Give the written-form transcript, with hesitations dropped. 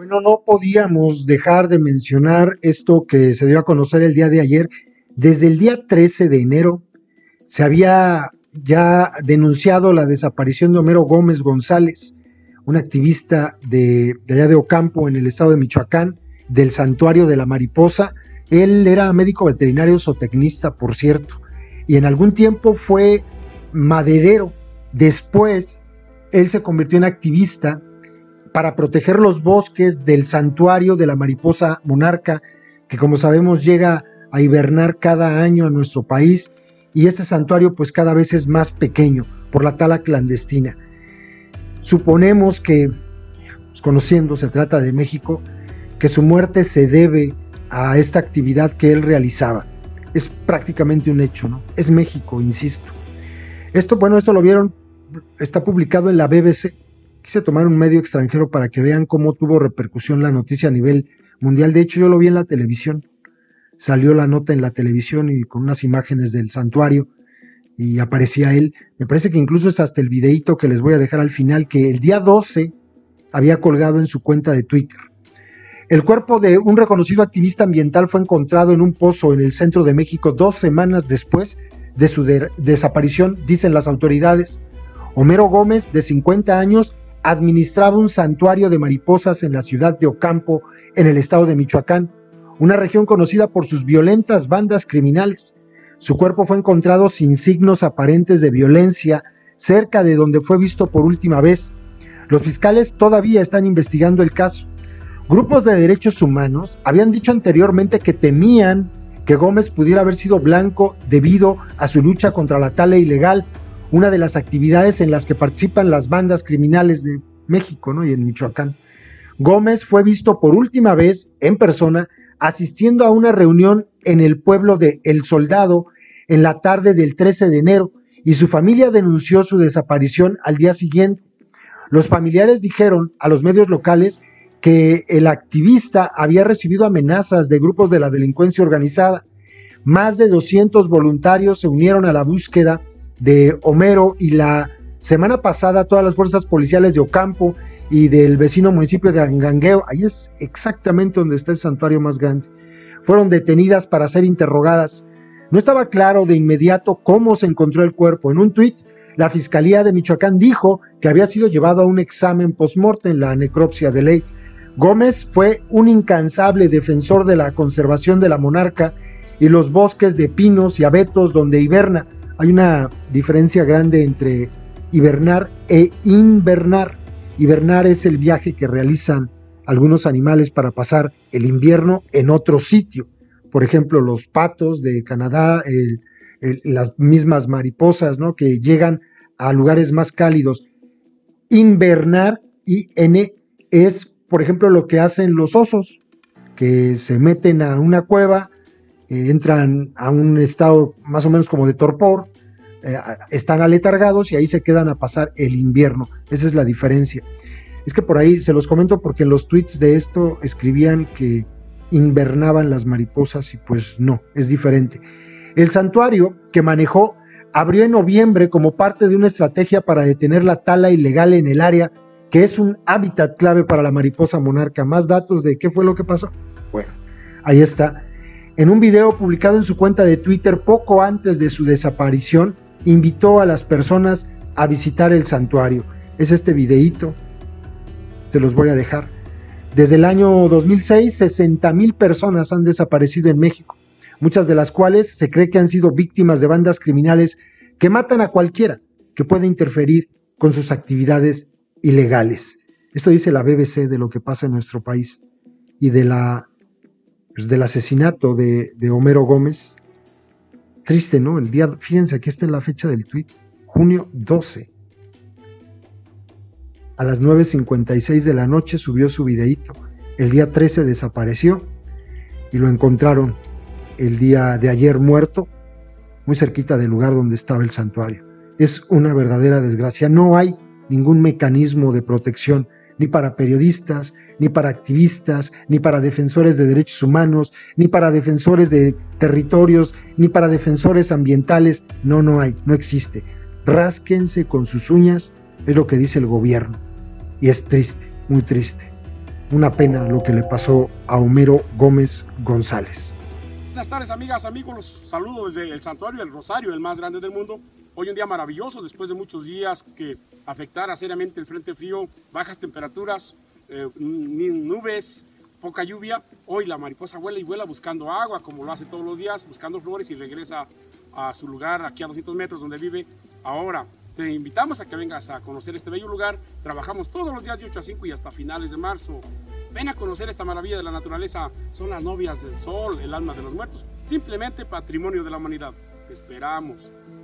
Bueno, no podíamos dejar de mencionar esto que se dio a conocer el día de ayer. Desde el día 13 de enero se había ya denunciado la desaparición de Homero Gómez González, un activista de allá de Ocampo, en el estado de Michoacán, del Santuario de la Mariposa. Él era médico veterinario zootecnista, por cierto, y en algún tiempo fue maderero. Después, él se convirtió en activista para proteger los bosques del Santuario de la Mariposa Monarca, que como sabemos llega a hibernar cada año a nuestro país, y este santuario pues cada vez es más pequeño por la tala clandestina. Suponemos que, pues, conociendo, se trata de México, que su muerte se debe a esta actividad que él realizaba. Es prácticamente un hecho, ¿no? Es México, insisto. Esto lo vieron, está publicado en la BBC. Quise tomar un medio extranjero para que vean cómo tuvo repercusión la noticia a nivel mundial. De hecho, yo lo vi en la televisión. Salió la nota en la televisión y con unas imágenes del santuario y aparecía él. Me parece que incluso es hasta el videíto que les voy a dejar al final, que el día 12 había colgado en su cuenta de Twitter. El cuerpo de un reconocido activista ambiental fue encontrado en un pozo en el centro de México 2 semanas después de su desaparición, dicen las autoridades. Homero Gómez, de 50 años, administraba un santuario de mariposas en la ciudad de Ocampo, en el estado de Michoacán, una región conocida por sus violentas bandas criminales. Su cuerpo fue encontrado sin signos aparentes de violencia cerca de donde fue visto por última vez. Los fiscales todavía están investigando el caso. Grupos de derechos humanos habían dicho anteriormente que temían que Gómez pudiera haber sido blanco debido a su lucha contra la tala ilegal, una de las actividades en las que participan las bandas criminales de México, ¿no? Y en Michoacán. Gómez fue visto por última vez en persona asistiendo a una reunión en el pueblo de El Soldado en la tarde del 13 de enero, y su familia denunció su desaparición al día siguiente. Los familiares dijeron a los medios locales que el activista había recibido amenazas de grupos de la delincuencia organizada. Más de 200 voluntarios se unieron a la búsqueda de Homero, y la semana pasada todas las fuerzas policiales de Ocampo y del vecino municipio de Angangueo, ahí es exactamente donde está el santuario más grande, fueron detenidas para ser interrogadas. No estaba claro de inmediato cómo se encontró el cuerpo. En un tuit, la Fiscalía de Michoacán dijo que había sido llevado a un examen post-mortem, la necropsia de ley. Gómez fue un incansable defensor de la conservación de la monarca y los bosques de pinos y abetos donde hiberna. Hay una diferencia grande entre hibernar e invernar. Hibernar es el viaje que realizan algunos animales para pasar el invierno en otro sitio. Por ejemplo, los patos de Canadá, las mismas mariposas, ¿no?, que llegan a lugares más cálidos. Invernar, IN, es, por ejemplo, lo que hacen los osos, que se meten a una cueva, entran a un estado más o menos como de torpor, están aletargados y ahí se quedan a pasar el invierno. Esa es la diferencia. Es que por ahí se los comento porque en los tweets de esto escribían que invernaban las mariposas y pues no, es diferente. El santuario que manejó abrió en noviembre como parte de una estrategia para detener la tala ilegal en el área, que es un hábitat clave para la mariposa monarca. ¿Más datos de qué fue lo que pasó? Bueno, ahí está. En un video publicado en su cuenta de Twitter poco antes de su desaparición, invitó a las personas a visitar el santuario. Es este videíto, se los voy a dejar. Desde el año 2006, 60,000 personas han desaparecido en México, muchas de las cuales se cree que han sido víctimas de bandas criminales que matan a cualquiera que pueda interferir con sus actividades ilegales. Esto dice la BBC de lo que pasa en nuestro país y del asesinato de Homero Gómez. Triste, ¿no? El día, fíjense, aquí está la fecha del tuit, junio 12. A las 9:56 de la noche subió su videíto. El día 13 desapareció y lo encontraron el día de ayer muerto, muy cerquita del lugar donde estaba el santuario. Es una verdadera desgracia. No hay ningún mecanismo de protección, ni para periodistas, ni para activistas, ni para defensores de derechos humanos, ni para defensores de territorios, ni para defensores ambientales. No hay, no existe. Rásquense con sus uñas, es lo que dice el gobierno. Y es triste, muy triste. Una pena lo que le pasó a Homero Gómez González. Buenas tardes, amigas, amigos, los saludo desde el Santuario del Rosario, el más grande del mundo. Hoy un día maravilloso, después de muchos días que afectara seriamente el frente frío, bajas temperaturas, nubes, poca lluvia. Hoy la mariposa vuela y vuela buscando agua, como lo hace todos los días, buscando flores, y regresa a su lugar aquí a 200 metros donde vive. Ahora te invitamos a que vengas a conocer este bello lugar. Trabajamos todos los días de 8 a 5 y hasta finales de marzo. Ven a conocer esta maravilla de la naturaleza. Son las novias del sol, el alma de los muertos. Simplemente patrimonio de la humanidad. Te esperamos.